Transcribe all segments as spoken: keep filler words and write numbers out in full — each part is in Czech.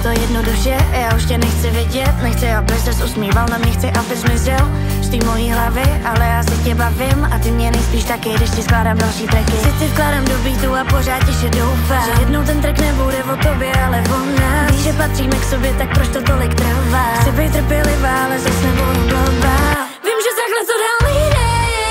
to jednoduše, já už tě nechci vidět. Nechci, aby ses usmíval na mě, chci, aby zmizel z té mojí hlavy, ale já se tě bavím a ty mě nejspíš taky, když ti skládám další tracky. Si ty vkládám do beatu a pořád ještě doufám, že jednou ten track nebude o tobě, ale o nás. Víš, že patříme k sobě, tak proč to tolik trvá? Chci být trpělivá, ale zas nebudu blbá. Vím, že takhle to dál nejde.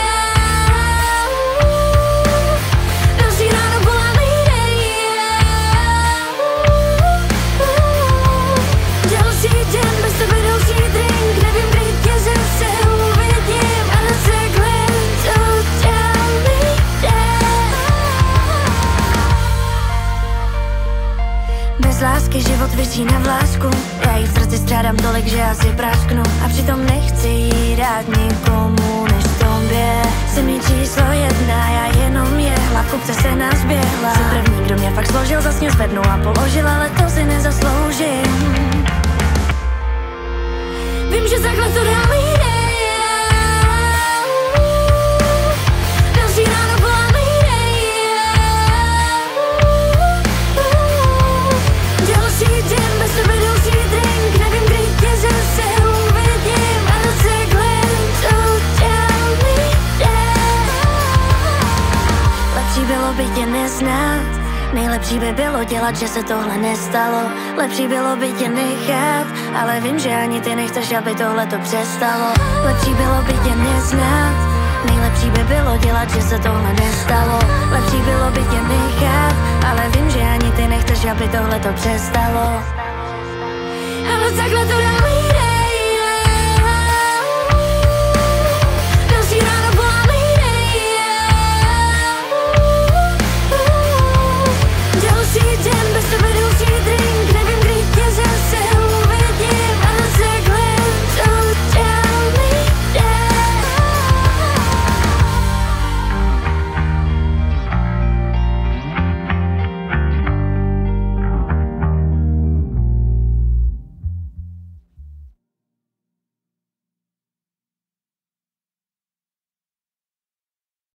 Bez lásky život visí na vlásku, já jí v srdci strádám tolik, že asi prasknu. A přitom nechci jí dát nikomu než tobě. Jsi mi číslo jedna, já jenom jehla, v kupce se nazběhla. Jsi první, kdo mě fakt složil, zas mě zvednu a položil, ale to si nezasloužím. Vím, že takhle to dál jde. Bylo by tě neznát, nejlepší by bylo dělat, že se tohle nestalo. Lepší bylo by tě nechat, ale vím, že ani ty nechceš, aby tohle to přestalo. Lepší bylo by tě neznát, nejlepší by bylo dělat, že se tohle nestalo. Lepší bylo by tě nechat, ale vím, že ani ty nechceš, aby tohle to přestalo. Ale takhle to dál.